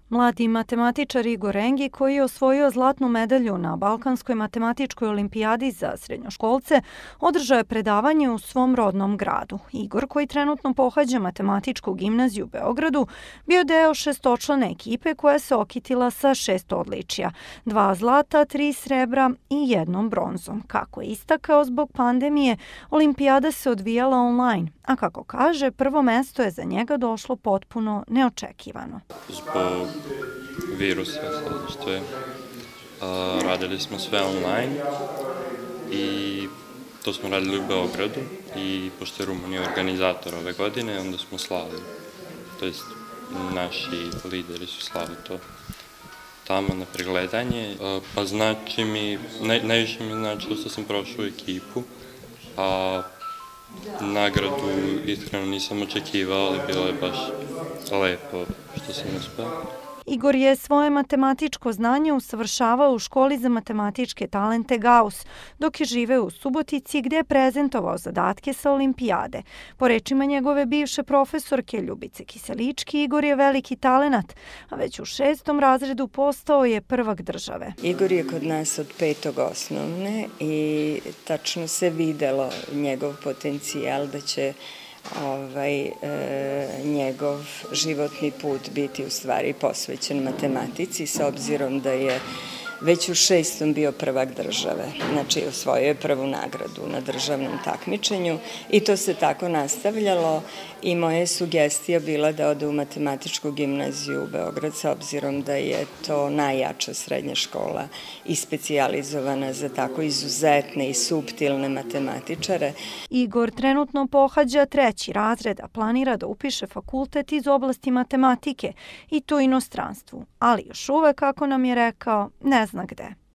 Mladi matematičar Igor Engi, koji je osvojio zlatnu medalju na Balkanskoj matematičkoj olimpijadi za srednjoškolce, održao je predavanje u svom rodnom gradu. Igor, koji trenutno pohađa matematičku gimnaziju u Beogradu, bio deo šestočlane ekipe koja se okitila sa 6 odličja, 2 zlata, 3 srebra i 1 bronzom. Kako je istakao, zbog pandemije, olimpijada se odvijala online, a kako kaže, prvo mesto je za njega došlo potpuno neočekivano. Zbog virusa, što je, radili smo sve online i to smo radili u Beogradu i pošto je Rumunija organizator ove godine, onda smo slavili, to jest naši lideri su slavili to tamo na pregledanje. Pa znači najviše mi značilo što sam prošao u ekipu, a nagradu iskreno nisam očekivao, ali bilo je baš lepo što sam uspeo. Igor je svoje matematičko znanje usavršavao u školi za matematičke talente Gauss, dok je živeo u Subotici gde je prezentovao zadatke sa olimpijade. Po rečima njegove bivše profesorke Ljubice Kiselički, Igor je veliki talenat, a već u 6. razredu postao je prvak države. Igor je kod nas od 5. osnovne i tačno se videlo njegov potencijal da će njegov životni put biti u stvari posvećen matematici, s obzirom da je već u 6. bio prvak države, znači osvojio je prvu nagradu na državnom takmičenju i to se tako nastavljalo i moja sugestija bila da ode u matematičku gimnaziju u Beograd, s obzirom da je to najjača srednja škola i specijalizovana za tako izuzetne i suptilne matematičare. Igor trenutno pohađa 3. razred, a planira da upiše fakultet iz oblasti matematike i to u inostranstvu, ali još uvek, kako nam je rekao, ne zna gde.